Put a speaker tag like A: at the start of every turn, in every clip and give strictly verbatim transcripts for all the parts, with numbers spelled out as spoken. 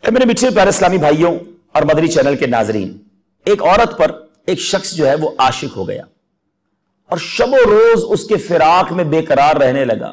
A: मेरे मीठे प्यारे इस्लामी भाइयों और मदनी चैनल के नाजरीन, एक औरत पर एक शख्स जो है वो आशिक हो गया और शबो रोज उसके फिराक में बेकरार रहने लगा।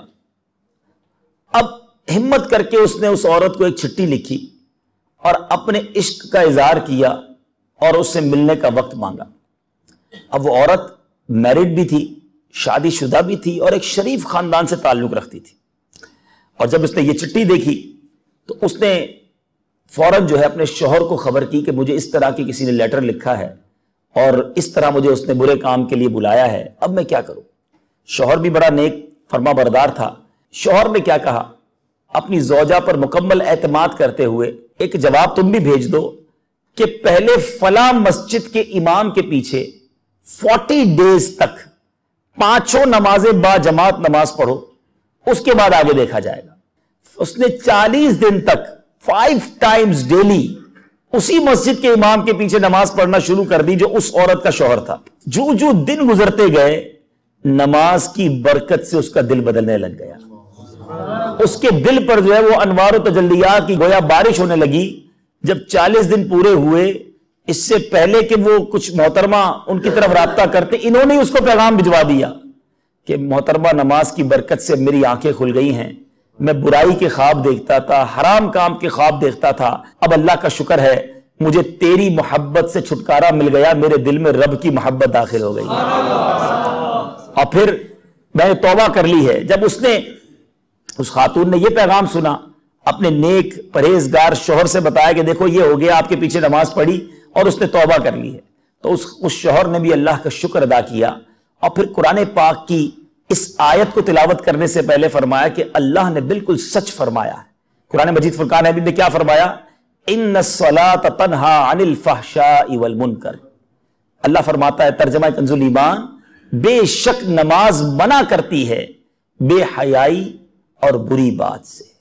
A: अब हिम्मत करके उसने उस औरत को एक चिट्ठी लिखी और अपने इश्क का इजहार किया और उससे मिलने का वक्त मांगा। अब वो औरत मैरिड भी थी, शादीशुदा भी थी और एक शरीफ खानदान से ताल्लुक रखती थी। और जब उसने ये चिट्ठी देखी तो उसने फौरन जो है अपने शौहर को खबर की कि मुझे इस तरह की किसी ने लेटर लिखा है और इस तरह मुझे उसने बुरे काम के लिए बुलाया है, अब मैं क्या करूं। शौहर भी बड़ा नेक फरमा बरदार था। शौहर ने क्या कहा, अपनी जौजा पर मुकम्मल एतमाद करते हुए एक जवाब तुम भी भेज दो कि पहले फला मस्जिद के इमाम के पीछे चालीस डेज तक पांचों नमाजें बा जमात नमाज पढ़ो, उसके बाद आगे देखा जाएगा। उसने चालीस दिन तक फाइव टाइम्स डेली उसी मस्जिद के इमाम के पीछे नमाज पढ़ना शुरू कर दी जो उस औरत का शौहर था। जो जो दिन गुजरते गए, नमाज की बरकत से उसका दिल बदलने लग गया। उसके दिल पर जो है वो अनवार तजल्लियात की गोया बारिश होने लगी। जब चालीस दिन पूरे हुए, इससे पहले कि वो कुछ मोहतरमा उनकी तरफ राब्ता करते, इन्होंने उसको पैगाम भिजवा दिया कि मोहतरमा नमाज की बरकत से मेरी आंखें खुल गई हैं, मैं बुराई के ख्वाब देखता था, हराम काम के ख्वाब देखता था, अब अल्लाह का शुक्र है मुझे तेरी मोहब्बत से छुटकारा मिल गया, मेरे दिल में रब की मोहब्बत दाखिल हो गई और फिर मैंने तौबा कर ली है। जब उसने उस खातून ने यह पैगाम सुना, अपने नेक परहेजगार शौहर से बताया कि देखो ये हो गया, आपके पीछे नमाज पढ़ी और उसने तौबा कर ली है, तो उस उस शौहर ने भी अल्लाह का शुक्र अदा किया और फिर कुरान पाक की इस आयत को तिलावत करने से पहले फरमाया कि अल्लाह ने बिल्कुल सच फरमाया है। कुरान मजीद फुरकान हमीद में क्या फरमाया, इन्नस्सलात तन्हा अनिल फहशाई वल मुनकर। अल्लाह फरमाता है, तर्जमा कंजुल ईमान, बेशक नमाज मना करती है बेहयाई और बुरी बात से।